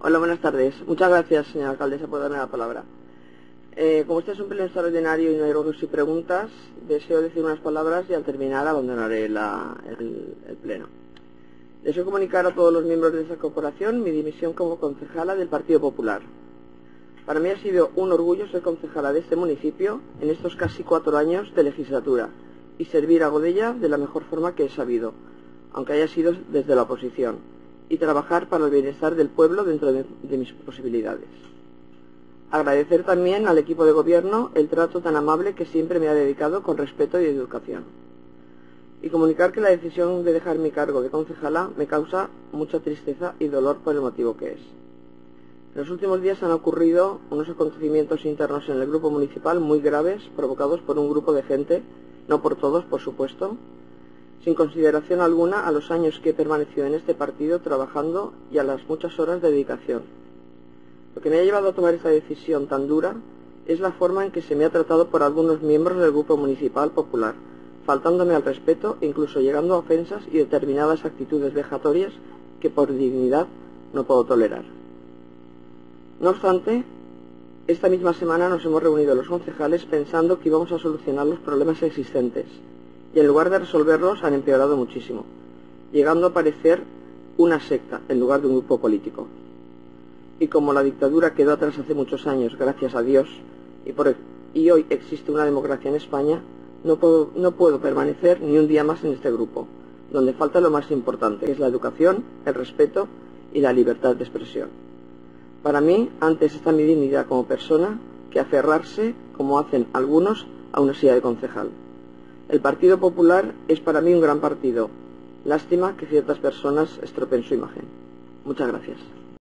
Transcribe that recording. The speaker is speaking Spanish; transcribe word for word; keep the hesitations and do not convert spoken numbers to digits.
Hola, buenas tardes. Muchas gracias, señora alcaldesa, por darme la palabra. Eh, como este es un pleno extraordinario y no hay ruegos y preguntas, deseo decir unas palabras y al terminar abandonaré la, el, el pleno. Deseo comunicar a todos los miembros de esta corporación mi dimisión como concejala del Partido Popular. Para mí ha sido un orgullo ser concejala de este municipio en estos casi cuatro años de legislatura y servir a Godella de la mejor forma que he sabido, aunque haya sido desde la oposición, y trabajar para el bienestar del pueblo dentro de, de mis posibilidades. Agradecer también al equipo de gobierno el trato tan amable que siempre me ha dedicado con respeto y educación. Y comunicar que la decisión de dejar mi cargo de concejala me causa mucha tristeza y dolor por el motivo que es. En los últimos días han ocurrido unos acontecimientos internos en el grupo municipal muy graves, provocados por un grupo de gente, no por todos, por supuesto, sin consideración alguna a los años que he permanecido en este partido trabajando y a las muchas horas de dedicación. Lo que me ha llevado a tomar esta decisión tan dura es la forma en que se me ha tratado por algunos miembros del Grupo Municipal Popular, faltándome al respeto e incluso llegando a ofensas y determinadas actitudes vejatorias que por dignidad no puedo tolerar. No obstante, esta misma semana nos hemos reunido los concejales pensando que íbamos a solucionar los problemas existentes, y en lugar de resolverlos han empeorado muchísimo, llegando a parecer una secta en lugar de un grupo político. Y como la dictadura quedó atrás hace muchos años, gracias a Dios, y, por, y hoy existe una democracia en España, no puedo, no puedo permanecer ni un día más en este grupo, donde falta lo más importante, que es la educación, el respeto y la libertad de expresión. Para mí, antes está mi dignidad como persona que aferrarse, como hacen algunos, a una silla de concejal. El Partido Popular es para mí un gran partido. Lástima que ciertas personas estropeen su imagen. Muchas gracias.